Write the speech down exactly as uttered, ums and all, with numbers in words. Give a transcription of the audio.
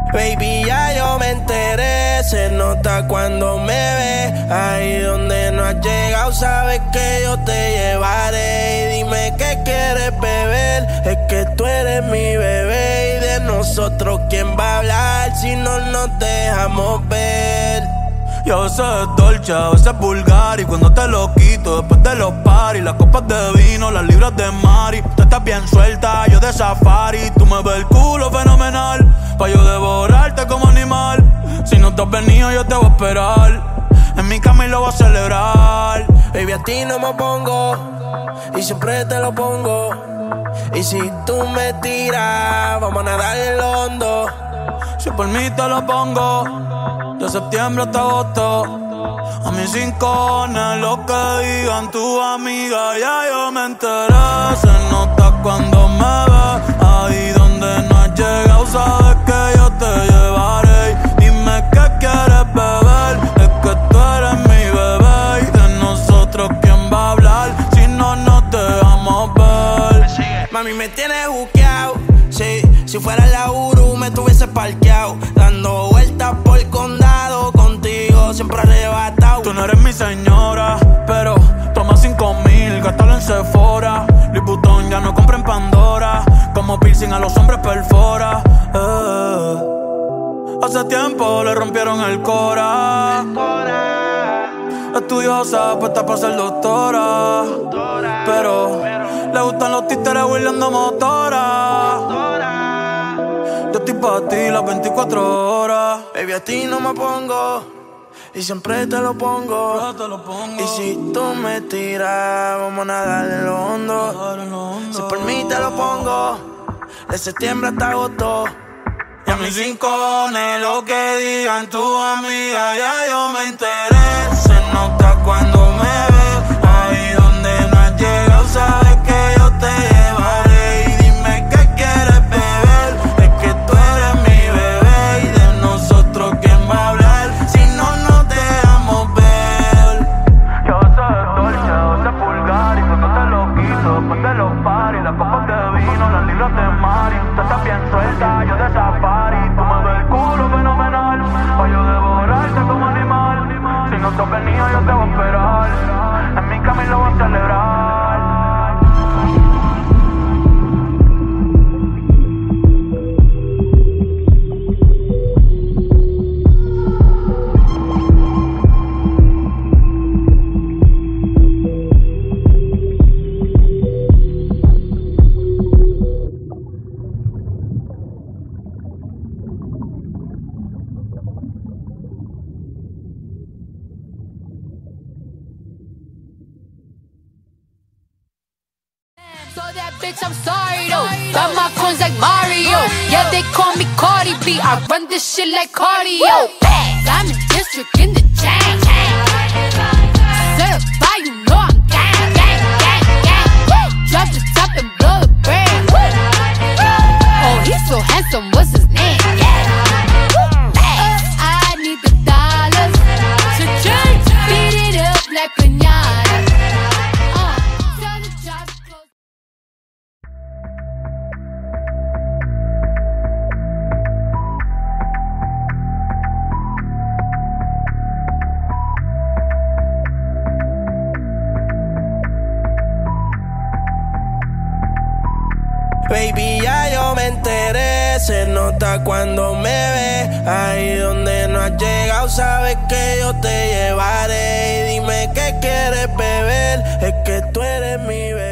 Baby, ya yo me enteré, se nota cuando me ves. Ahí donde no has llegado, sabes que yo te llevaré. Y dime qué quieres beber, es que tú eres mi bebé. Y de nosotros, ¿quién va a hablar si no nos dejamos ver? Y a veces es dolce, a veces es vulgar. Y cuando te lo quito, después de los paris, las copas de vino, las libras de mari. Tú estás bien suelta, yo de safari. Tú me ves el culo fenomenal, pa' yo devorarte como animal. Si no te has venido, yo te voy a esperar. En mi cama y lo voy a celebrar. Baby, a ti no me pongo, y siempre te lo pongo. Y si tú me tiras, vamos a nadar en lo hondo. Si por mí te lo pongo, de septiembre hasta agosto. A mis rincones, lo que digan tu amiga, ya yo me enteré. Se nota cuando me ves, ahí donde no has llegado, sabes que yo te llevaré. Dime qué quieres beber, es que tú eres mi bebé. Y de nosotros, ¿quién va a hablar si no nos dejamos ver? Mami, me tienes buqueado, sí. Si fuera la Uru me tuviese parqueado, dando vueltas por el condado, contigo siempre arrebatado. Tú no eres mi señora, pero toma cinco mil, gástalo en Sephora. Louis Vuitton ya no compra en Pandora, como piercing a los hombres perfora. eh. Hace tiempo le rompieron el cora. Estudiosa, puesta para ser doctora, pero le gustan los títeres huirleando motora. Yo estoy pa' ti las veinticuatro horas. Baby, a ti no me pongo, y siempre te lo pongo. Yo te lo pongo. Y si tú me tiras, vamos a nadar en lo hondo. Si por mí te lo pongo, de septiembre hasta agosto. Y a mis rincones, lo que digan tu amiga, ya yo me enteré. Se nota cuando me ves, ahí donde no has llegado, sabes que yo te llevaré. Y dime qué quieres beber, es que tú eres mi bebé. Y de nosotros, ¿quién va a hablar si no nos dejamos ver? Y a veces es dolce, a veces es vulgar. Y cuando te lo quito, después de los paris, las copas de vino, las libras de mari. Tú estás bien suelta, yo de safari. Tú me ves el culo fenomenal, pa' yo devorarte como animal. Si no te has venido, yo te voy a esperar. En mi cama y lo voy a celebrar. So that bitch, I'm sorry though. Got my coins like Mario. Yeah, they call me Cardi B. I run this shit like cardio. I'm in district in the chain. Certified, you know I'm gang, gang, gang, gang. Drop the top and blow the brand. Oh, he's so handsome. What's his name? I need the dollars to change. Beat it up like piñata. Baby, ya yo me enteré, se nota cuando me ves. Ahí donde no has llegado, sabes que yo te llevaré. Y dime qué quieres beber, es que tú eres mi bebé.